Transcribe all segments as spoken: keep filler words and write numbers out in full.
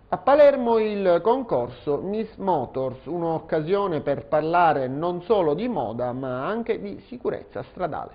A Palermo il concorso Miss Motors, un'occasione per parlare non solo di moda ma anche di sicurezza stradale.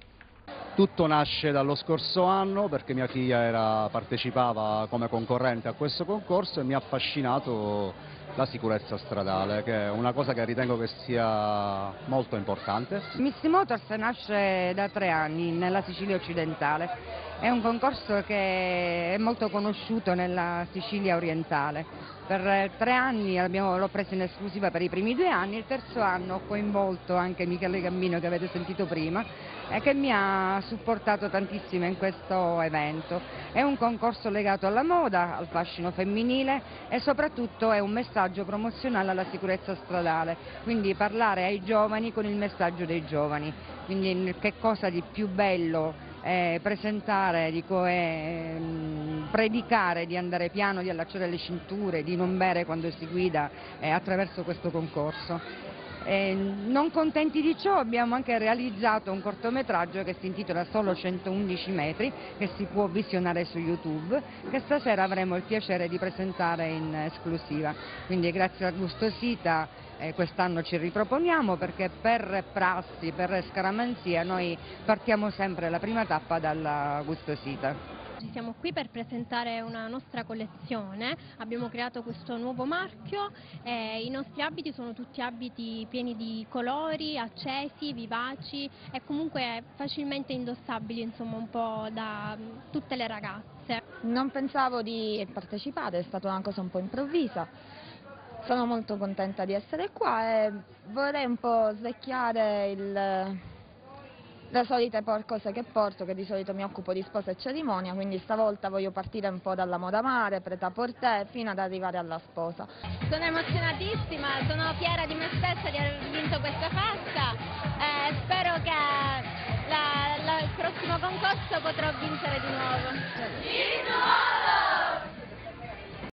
Tutto nasce dallo scorso anno perché mia figlia era, partecipava come concorrente a questo concorso e mi ha affascinato la sicurezza stradale, che è una cosa che ritengo che sia molto importante. Miss Motors nasce da tre anni nella Sicilia occidentale, è un concorso che è molto conosciuto nella Sicilia orientale. Per tre anni l'ho preso in esclusiva per i primi due anni, il terzo anno ho coinvolto anche Michele Gambino che avete sentito prima e che mi ha supportato tantissimo in questo evento. È un concorso legato alla moda, al fascino femminile e soprattutto è un messaggio promozionale alla sicurezza stradale, quindi parlare ai giovani con il messaggio dei giovani. Quindi che cosa di più bello eh, presentare, dico, eh, predicare di andare piano, di allacciare le cinture, di non bere quando si guida eh, attraverso questo concorso. Eh, non contenti di ciò abbiamo anche realizzato un cortometraggio che si intitola Solo centoundici metri, che si può visionare su YouTube, che stasera avremo il piacere di presentare in esclusiva. Quindi grazie a Gustosita eh, quest'anno ci riproponiamo perché per prassi, per scaramanzia noi partiamo sempre la prima tappa dalla Gustosita. Siamo qui per presentare una nostra collezione, abbiamo creato questo nuovo marchio e i nostri abiti sono tutti abiti pieni di colori, accesi, vivaci e comunque facilmente indossabili, insomma un po' da tutte le ragazze. Non pensavo di partecipare, è stata una cosa un po' improvvisa. Sono molto contenta di essere qua e vorrei un po' svecchiare il... le solite cose che porto, che di solito mi occupo di sposa e cerimonia, quindi stavolta voglio partire un po' dalla moda mare, prêt-à-porter, fino ad arrivare alla sposa. Sono emozionatissima, sono fiera di me stessa di aver vinto questa festa.